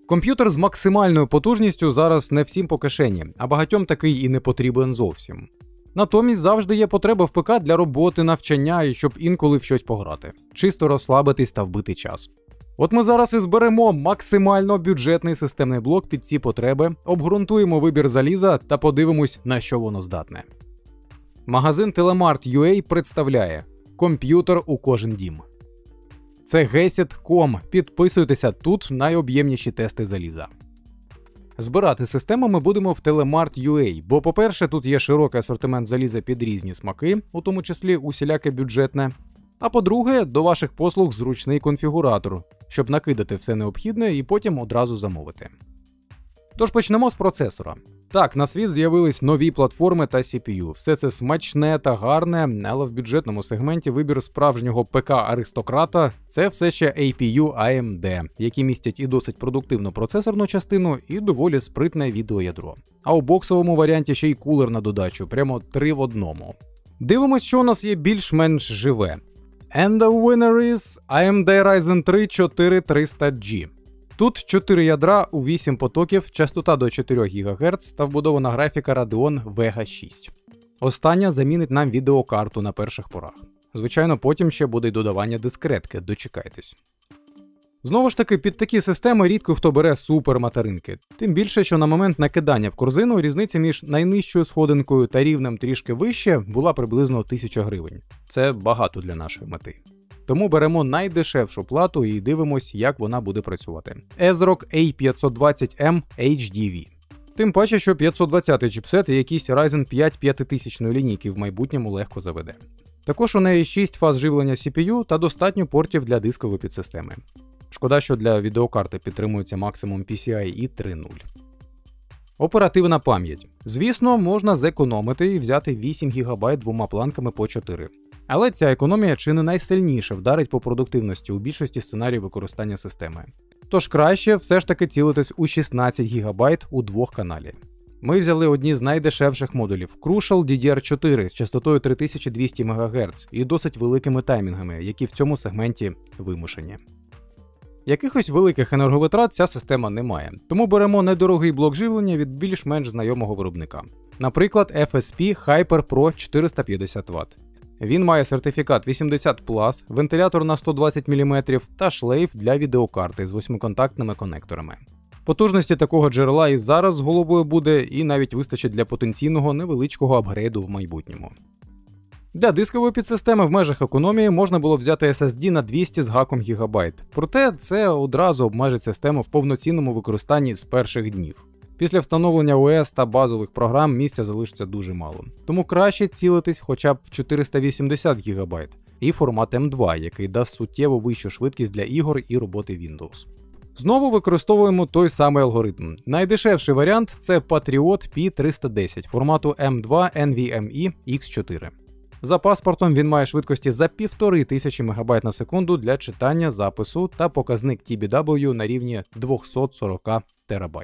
Комп'ютер з максимальною потужністю зараз не всім по кишені, а багатьом такий і не потрібен зовсім. Натомість завжди є потреба в ПК для роботи, навчання і щоб інколи в щось пограти. Чисто розслабитись та вбити час. От ми зараз і зберемо максимально бюджетний системний блок під ці потреби, обґрунтуємо вибір заліза та подивимось, на що воно здатне. Магазин Telemart.ua представляє комп'ютер у кожен дім. Це Gesit.com. Підписуйтеся, тут найоб'ємніші тести заліза. Збирати систему ми будемо в Telemart.ua, бо, по-перше, тут є широкий асортимент заліза під різні смаки, у тому числі усіляке бюджетне. А по-друге, до ваших послуг зручний конфігуратор, щоб накидати все необхідне і потім одразу замовити. Тож почнемо з процесора. Так, на світ з'явились нові платформи та CPU. Все це смачне та гарне, але в бюджетному сегменті вибір справжнього ПК-аристократа – це все ще APU AMD, які містять і досить продуктивну процесорну частину, і доволі спритне відеоядро. А у боксовому варіанті ще й кулер на додачу, прямо 3 в 1. Дивимось, що у нас є більш-менш живе. And the winner is AMD Ryzen 3 4300G. Тут 4 ядра у 8 потоків, частота до 4 ГГц та вбудована графіка Radeon Vega 6. Остання замінить нам відеокарту на перших порах. Звичайно, потім ще буде й додавання дискретки, дочекайтесь. Знову ж таки, під такі системи рідко хто бере суперматеринки. Тим більше, що на момент накидання в корзину різниця між найнижчою сходинкою та рівнем трішки вище була приблизно 1000 гривень. Це багато для нашої мети. Тому беремо найдешевшу плату і дивимось, як вона буде працювати. ASRock A520M HDV. Тим паче, що 520-й чіпсет і якийсь Ryzen 5 5000 лінійки в майбутньому легко заведе. Також у неї 6 фаз живлення CPU та достатньо портів для дискової підсистеми. Шкода, що для відеокарти підтримується максимум PCIe 3.0. Оперативна пам'ять. Звісно, можна зекономити і взяти 8 ГБ двома планками по 4. Але ця економія чи не найсильніше вдарить по продуктивності у більшості сценаріїв використання системи. Тож краще все ж таки цілитись у 16 ГБ у двох каналі. Ми взяли одні з найдешевших модулів Crucial DDR4 з частотою 3200 МГц і досить великими таймінгами, які в цьому сегменті вимушені. Якихось великих енерговитрат ця система не має, тому беремо недорогий блок живлення від більш-менш знайомого виробника. Наприклад, FSP Hyper Pro 450 Вт. Він має сертифікат 80+, вентилятор на 120 мм та шлейф для відеокарти з 8-контактними конекторами. Потужності такого джерела і зараз з головою буде, і навіть вистачить для потенційного невеличкого апгрейду в майбутньому. Для дискової підсистеми в межах економії можна було взяти SSD на 200 з гаком ГБ, проте це одразу обмежить систему в повноцінному використанні з перших днів. Після встановлення ОС та базових програм місця залишиться дуже мало. Тому краще цілитись хоча б в 480 ГБ і формат M2, який дасть суттєво вищу швидкість для ігор і роботи Windows. Знову використовуємо той самий алгоритм. Найдешевший варіант – це Patriot P310 формату M2 NVMe X4. За паспортом він має швидкості за 1500 МБ на секунду для читання, запису та показник TBW на рівні 240 ТБ.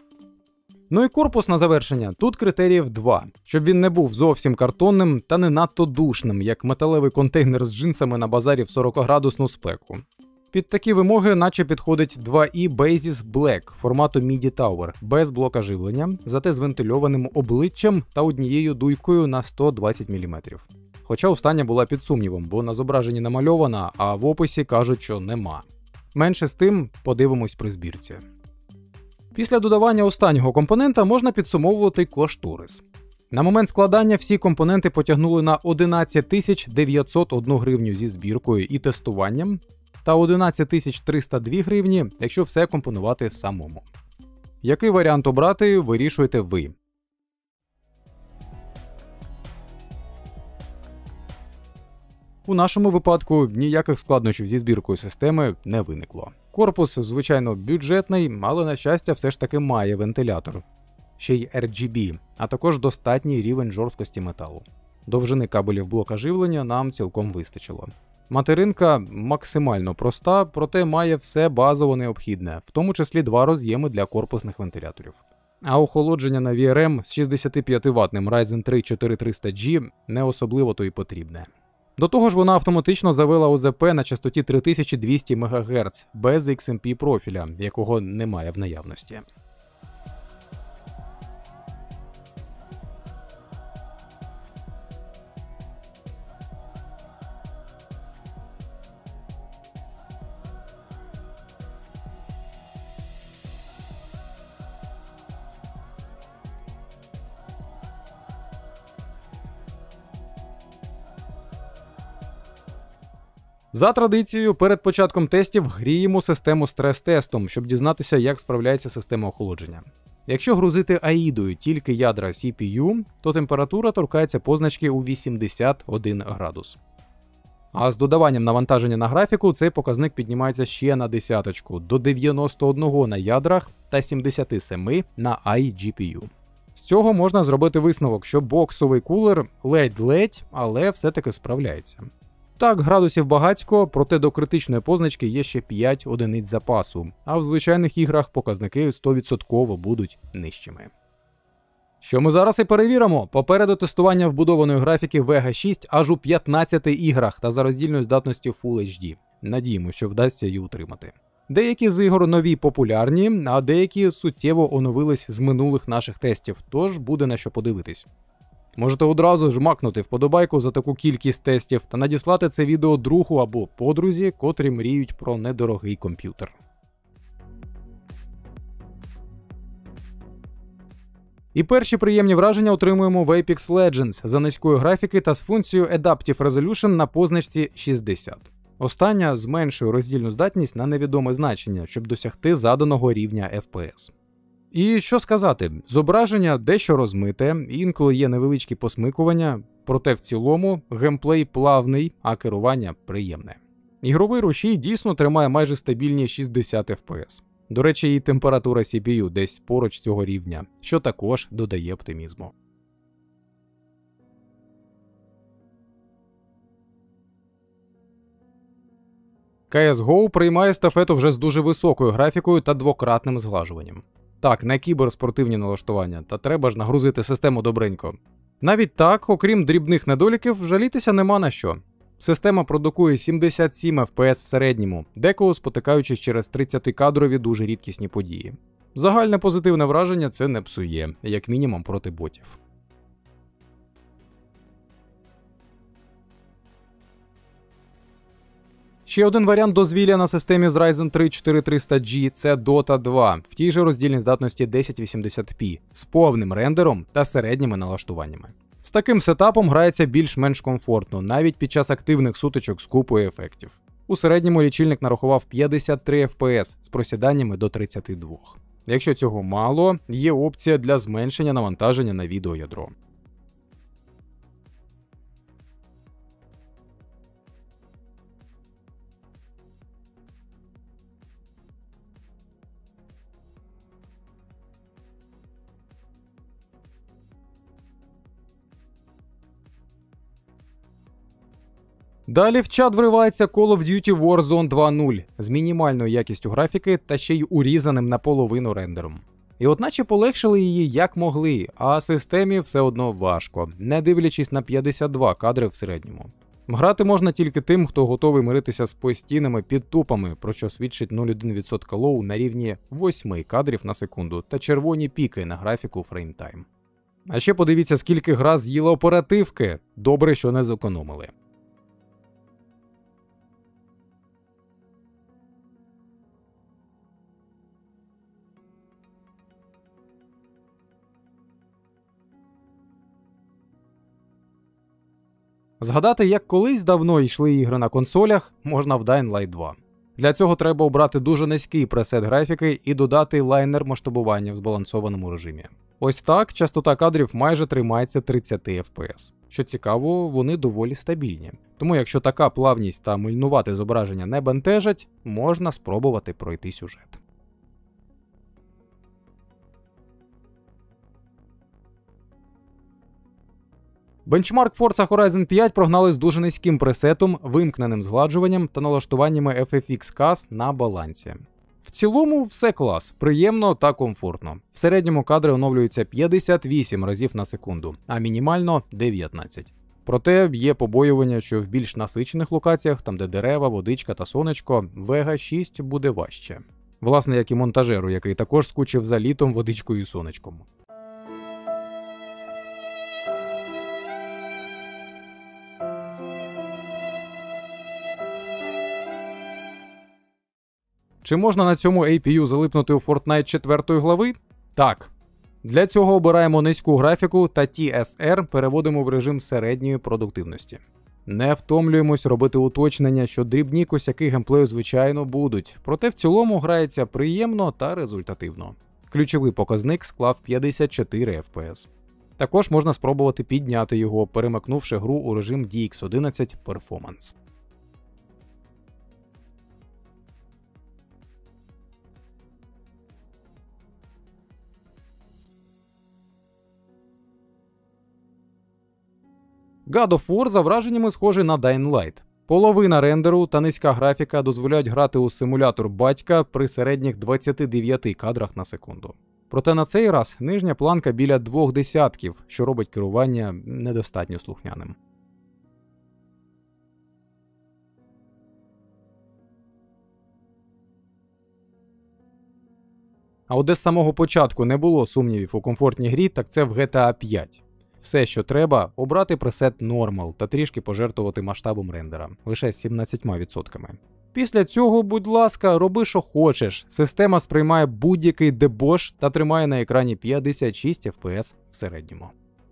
Ну і корпус на завершення. Тут критеріїв 2. Щоб він не був зовсім картонним та не надто душним, як металевий контейнер з джинсами на базарі в 40-градусну спеку. Під такі вимоги наче підходить 2i Basis Black формату MIDI Tower, без блока живлення, зате з вентильованим обличчям та однією дуйкою на 120 мм. Хоча остання була під сумнівом, бо на зображенні намальована, а в описі кажуть, що нема. Менше з тим, подивимось при збірці. Після додавання останнього компонента можна підсумовувати кошторис. На момент складання всі компоненти потягнули на 11 901 гривню зі збіркою і тестуванням, та 11 302 гривні, якщо все компонувати самому. Який варіант обрати, вирішуєте ви. У нашому випадку ніяких складнощів зі збіркою системи не виникло. Корпус, звичайно, бюджетний, але, на щастя, все ж таки має вентилятор. Ще й RGB, а також достатній рівень жорсткості металу. Довжини кабелів блока живлення нам цілком вистачило. Материнка максимально проста, проте має все базово необхідне, в тому числі 2 роз'єми для корпусних вентиляторів. А охолодження на VRM з 65 ваттним Ryzen 3 4300G не особливо то й потрібне. До того ж, вона автоматично завела ОЗП на частоті 3200 МГц без XMP профіля, якого немає в наявності. За традицією, перед початком тестів гріємо систему стрес-тестом, щоб дізнатися, як справляється система охолодження. Якщо грузити аїдою тільки ядра CPU, то температура торкається позначки у 81 градус. А з додаванням навантаження на графіку цей показник піднімається ще на десяточку, до 91 на ядрах та 77 на iGPU. З цього можна зробити висновок, що боксовий кулер ледь-ледь, але все-таки справляється. Так, градусів багацько, проте до критичної позначки є ще 5 одиниць запасу, а в звичайних іграх показники 100% будуть нижчими. Що ми зараз і перевіримо. Попереду тестування вбудованої графіки Vega 6 аж у 15 іграх та за роздільною здатністю Full HD. Надіємо, що вдасться її утримати. Деякі з ігор нові популярні, а деякі суттєво оновились з минулих наших тестів, тож буде на що подивитись. Можете одразу жмакнути вподобайку за таку кількість тестів та надіслати це відео другу або подрузі, котрі мріють про недорогий комп'ютер. І перші приємні враження отримуємо в Apex Legends за низької графіки та з функцією Adaptive Resolution на позначці 60. Остання зменшує роздільну здатність на невідоме значення, щоб досягти заданого рівня FPS. І що сказати, зображення дещо розмите, інколи є невеличкі посмикування, проте в цілому геймплей плавний, а керування приємне. Ігровий рушій дійсно тримає майже стабільні 60 FPS. До речі, і температура CPU десь поруч цього рівня, що також додає оптимізму. CSGO приймає естафету вже з дуже високою графікою та двократним зглажуванням. Так, не кіберспортивні налаштування, та треба ж нагрузити систему добренько. Навіть так, окрім дрібних недоліків, жалітися нема на що. Система продукує 77 FPS в середньому, деколи спотикаючись через 30-кадрові дуже рідкісні події. Загальне позитивне враження це не псує, як мінімум проти ботів. Ще один варіант дозвілля на системі з Ryzen 3 4300G – це Dota 2 в тій же роздільній здатності 1080p з повним рендером та середніми налаштуваннями. З таким сетапом грається більш-менш комфортно, навіть під час активних сутичок з купою ефектів. У середньому лічильник нарахував 53 FPS з просіданнями до 32. Якщо цього мало, є опція для зменшення навантаження на відеоядро. Далі в чат вривається Call of Duty Warzone 2.0 з мінімальною якістю графіки та ще й урізаним наполовину рендером. І от наче полегшили її як могли, а системі все одно важко, не дивлячись на 52 кадри в середньому. Грати можна тільки тим, хто готовий миритися з постійними підтупами, про що свідчить 0,1% лоу на рівні 8 кадрів на секунду та червоні піки на графіку фреймтайм. А ще подивіться, скільки гра з'їла оперативки, добре, що не зекономили. Згадати, як колись давно йшли ігри на консолях, можна в Dying Light 2. Для цього треба обрати дуже низький пресет графіки і додати лайнер масштабування в збалансованому режимі. Ось так частота кадрів майже тримається 30 FPS. Що цікаво, вони доволі стабільні. Тому якщо така плавність та мильнувате зображення не бентежать, можна спробувати пройти сюжет. Бенчмарк Forza Horizon 5 прогнали з дуже низьким пресетом, вимкненим згладжуванням та налаштуваннями FFX CAS на балансі. В цілому все клас, приємно та комфортно. В середньому кадри оновлюються 58 разів на секунду, а мінімально 19. Проте є побоювання, що в більш насичених локаціях, там де дерева, водичка та сонечко, Vega 6 буде важче. Власне, як і монтажеру, який також скучив за літом, водичкою і сонечком. Чи можна на цьому APU залипнути у Fortnite 4 глави? Так. Для цього обираємо низьку графіку та TSR переводимо в режим середньої продуктивності. Не втомлюємось робити уточнення, що дрібні косяки геймплею звичайно будуть, проте в цілому грається приємно та результативно. Ключовий показник склав 54 FPS. Також можна спробувати підняти його, перемикнувши гру у режим DX11 Performance. God of War за враженнями схожий на Dying Light. Половина рендеру та низька графіка дозволяють грати у симулятор батька при середніх 29 кадрах на секунду. Проте на цей раз нижня планка біля 2 десятків, що робить керування недостатньо слухняним. А от де з самого початку не було сумнівів у комфортній грі, так це в GTA 5. Все, що треба, обрати пресет Normal та трішки пожертвувати масштабом рендера, лише 17%. Після цього, будь ласка, роби що хочеш. Система сприймає будь-який дебош та тримає на екрані 56 FPS в середньому.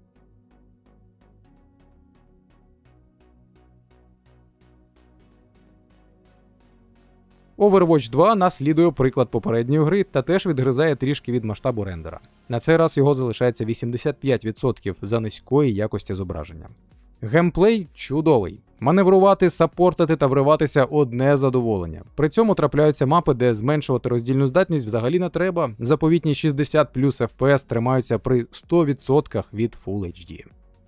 Overwatch 2 наслідує приклад попередньої гри та теж відгризає трішки від масштабу рендера. На цей раз його залишається 85% за низької якості зображення. Геймплей чудовий. Маневрувати, саппортити та вриватися – одне задоволення. При цьому трапляються мапи, де зменшувати роздільну здатність взагалі не треба. Заповітні 60 плюс FPS тримаються при 100% від Full HD.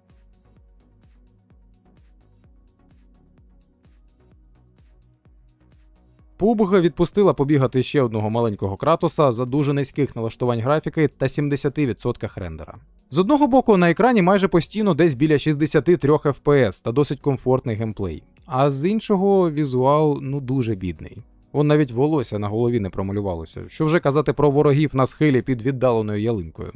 PUBG відпустила побігати ще одного маленького Кратоса за дуже низьких налаштувань графіки та 70% рендера. З одного боку, на екрані майже постійно десь біля 63 FPS та досить комфортний геймплей, а з іншого візуал дуже бідний. Вон навіть волосся на голові не промалювалося, що вже казати про ворогів на схилі під віддаленою ялинкою.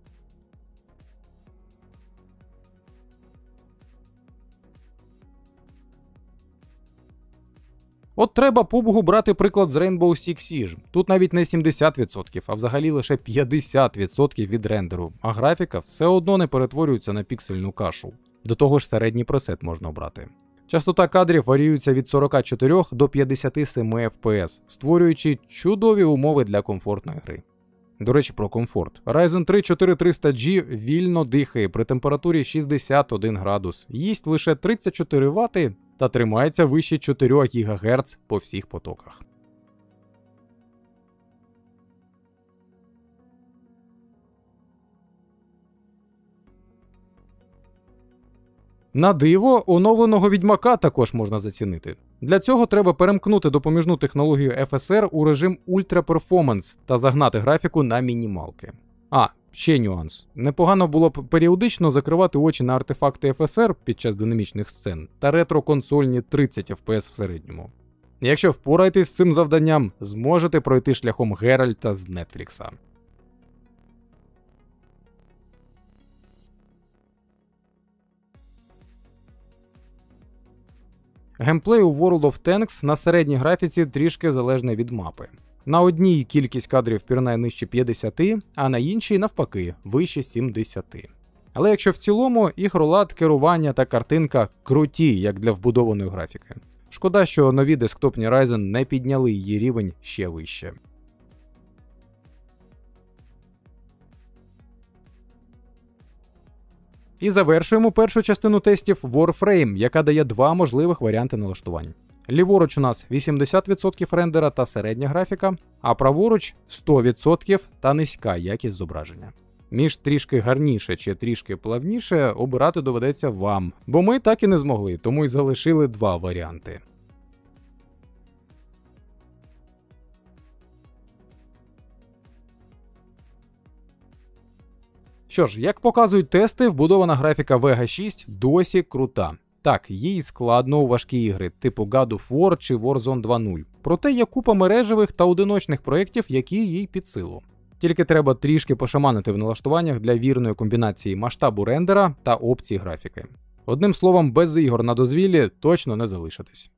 От треба PUBG брати приклад з Rainbow Six Siege. Тут навіть не 70%, а взагалі лише 50% від рендеру, а графіка все одно не перетворюється на піксельну кашу. До того ж середній пресет можна обрати. Частота кадрів варіюється від 44 до 57 FPS, створюючи чудові умови для комфортної гри. До речі, про комфорт. Ryzen 3 4300G вільно дихає при температурі 61 градус, їсть лише 34 Вт та тримається вище 4 ГГц по всіх потоках. На диво, оновленого Відьмака також можна зацінити. Для цього треба перемкнути допоміжну технологію FSR у режим Ultra Performance та загнати графіку на мінімалки. Ще нюанс. Непогано було б періодично закривати очі на артефакти FSR під час динамічних сцен та ретро-консольні 30 FPS в середньому. Якщо впораєтесь з цим завданням, зможете пройти шляхом Геральта з Нетфлікса. Геймплей у World of Tanks на середній графіці трішки залежний від мапи. На одній кількість кадрів пірнає нижче 50, а на іншій, навпаки, вище 70. Але якщо в цілому, ігролад, керування та картинка круті, як для вбудованої графіки. Шкода, що нові десктопні Ryzen не підняли її рівень ще вище. І завершуємо першу частину тестів Warframe, яка дає два можливих варіанти налаштувань. Ліворуч у нас 80% рендера та середня графіка, а праворуч 100% та низька якість зображення. Між трішки гарніше чи трішки плавніше обирати доведеться вам, бо ми так і не змогли, тому й залишили два варіанти. Що ж, як показують тести, вбудована графіка Vega 6 досі крута. Так, їй складно у важкі ігри, типу God of War чи Warzone 2.0. Проте є купа мережевих та одиночних проєктів, які їй під силу. Тільки треба трішки пошаманити в налаштуваннях для вірної комбінації масштабу рендера та опцій графіки. Одним словом, без ігор на дозвіллі точно не залишитись.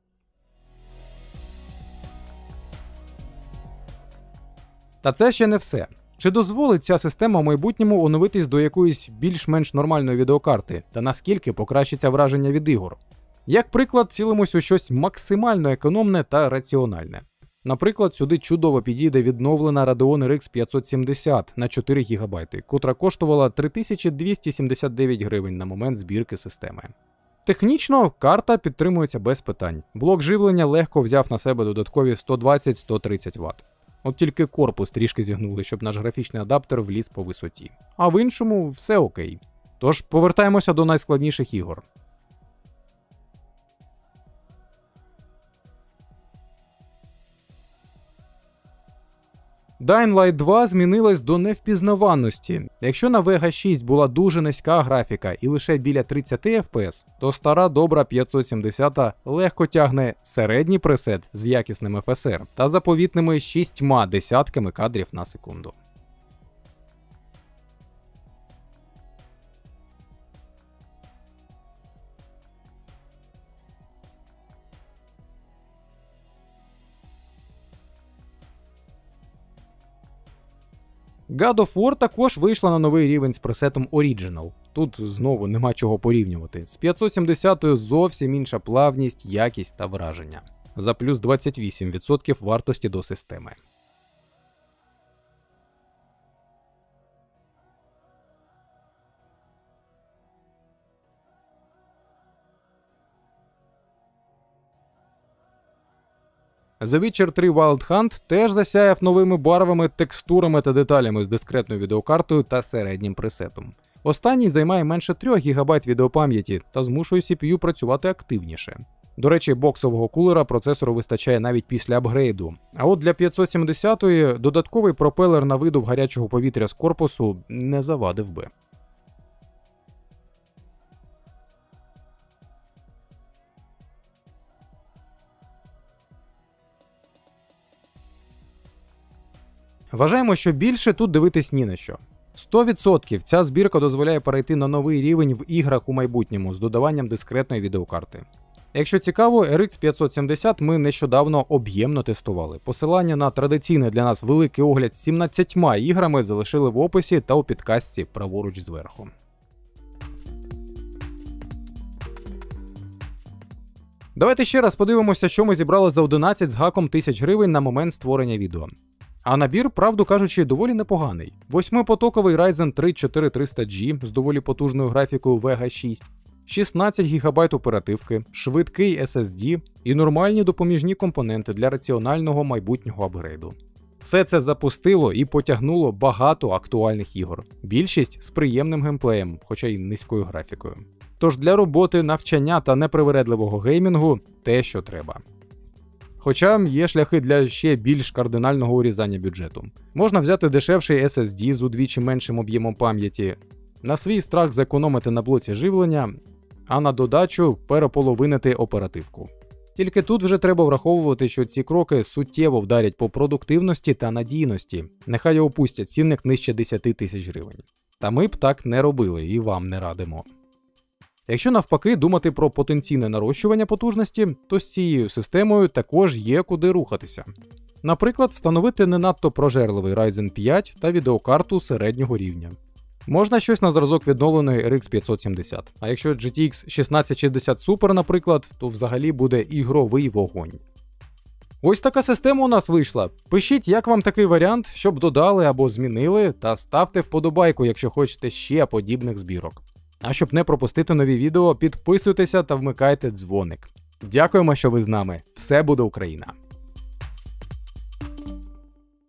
Та це ще не все. Чи дозволить ця система в майбутньому оновитись до якоїсь більш-менш нормальної відеокарти, та наскільки покращиться враження від ігор? Як приклад, цілимось у щось максимально економне та раціональне. Наприклад, сюди чудово підійде відновлена Radeon RX 570 на 4 ГБ, котра коштувала 3279 гривень на момент збірки системи. Технічно карта підтримується без питань. Блок живлення легко взяв на себе додаткові 120-130 Вт. От тільки корпус трішки зігнули, щоб наш графічний адаптер вліз по висоті. А в іншому все окей. Тож повертаємося до найскладніших ігор. Dying Light 2 змінилась до невпізнаваності. Якщо на Vega 6 була дуже низька графіка і лише біля 30 FPS, то стара добра 570 легко тягне середній пресет з якісним FSR та заповітними 6 десятками кадрів на секунду. God of War також вийшла на новий рівень з пресетом Original. Тут знову нема чого порівнювати. З 570-ю зовсім інша плавність, якість та враження. За плюс 28% вартості до системи. The Witcher 3 Wild Hunt теж засяяв новими барвами, текстурами та деталями з дискретною відеокартою та середнім пресетом. Останній займає менше 3 ГБ відеопам'яті та змушує CPU працювати активніше. До речі, боксового кулера процесору вистачає навіть після апгрейду. А от для 570-ї додатковий пропелер на видув гарячого повітря з корпусу не завадив би. Вважаємо, що більше тут дивитись ні на що. 100% ця збірка дозволяє перейти на новий рівень в іграх у майбутньому з додаванням дискретної відеокарти. Якщо цікаво, RX 570 ми нещодавно об'ємно тестували. Посилання на традиційний для нас великий огляд з 17 іграми залишили в описі та у підкастці праворуч зверху. Давайте ще раз подивимося, що ми зібрали за 11 з гаком тисяч гривень на момент створення відео. А набір, правду кажучи, доволі непоганий. 8-потоковий Ryzen 3 4300G з доволі потужною графікою Vega 6, 16 ГБ оперативки, швидкий SSD і нормальні допоміжні компоненти для раціонального майбутнього апгрейду. Все це запустило і потягнуло багато актуальних ігор. Більшість з приємним геймплеєм, хоча й низькою графікою. Тож для роботи, навчання та непривередливого геймінгу – те, що треба. Хоча є шляхи для ще більш кардинального урізання бюджету. Можна взяти дешевший SSD з удвічі меншим об'ємом пам'яті, на свій страх зекономити на блоці живлення, а на додачу переполовинити оперативку. Тільки тут вже треба враховувати, що ці кроки суттєво вдарять по продуктивності та надійності. Нехай опустять цінник нижче 10 тисяч гривень. Та ми б так не робили і вам не радимо. Якщо навпаки думати про потенційне нарощування потужності, то з цією системою також є куди рухатися. Наприклад, встановити не надто прожерливий Ryzen 5 та відеокарту середнього рівня. Можна щось на зразок відновленої RX 570, а якщо GTX 1660 Super, наприклад, то взагалі буде ігровий вогонь. Ось така система у нас вийшла. Пишіть, як вам такий варіант, щоб додали або змінили, та ставте вподобайку, якщо хочете ще подібних збірок. А щоб не пропустити нові відео, підписуйтеся та вмикайте дзвоник. Дякуємо, що ви з нами. Все буде Україна!